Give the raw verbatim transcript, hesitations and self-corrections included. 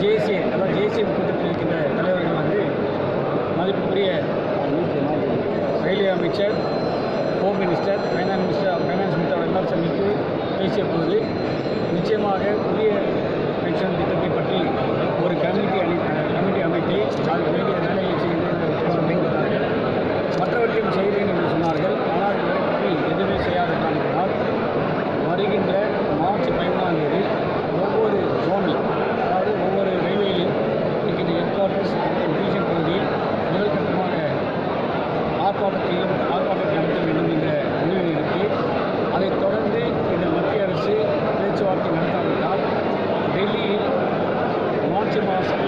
JCA அதாவது JCA கூட்டத்தில் இருக்கின்ற தலைவர்கள் வந்து மதிப்புக்குரிய ரயில்வே அமைச்சர், home minister, finance minister finance minister எல்லாம் சந்தித்து பேசிய பொழுது நிச்சயமாக புதிய பென்ஷன் திட்டத்தை பற்றி ஒரு கமிட்டி அணி கமிட்டி அமைத்து அதுக்கு வேண்டிய வேலையை செய்கிறேன், மற்றவற்றையும் செய்கிறேன் என்று சொன்னார்கள். ஆனால் இதை பற்றி எதுவுமே செய்யாத காரணத்தினால் வருகின்ற மார்ச் பதிமூணாம் தேதி ஒவ்வொரு ஜோனில் அதாவது ஒவ்வொரு ரயில்வேயிலும் இருக்கின்ற ஹெட் குவார்ட்டர்ஸ் டிவிஷன் பகுதியில் முதல் கட்டமாக ஆர்ப்பாட்டத்தையும் ஆர்ப்பாட்டத்தை நடத்த வேண்டும் என்ற முடிவு இருக்கு. அதைத் தொடர்ந்து இந்த மத்திய அரசு பேச்சுவார்த்தை நடத்தாவிட்டால் டெல்லியில் மார்ச் மாதம்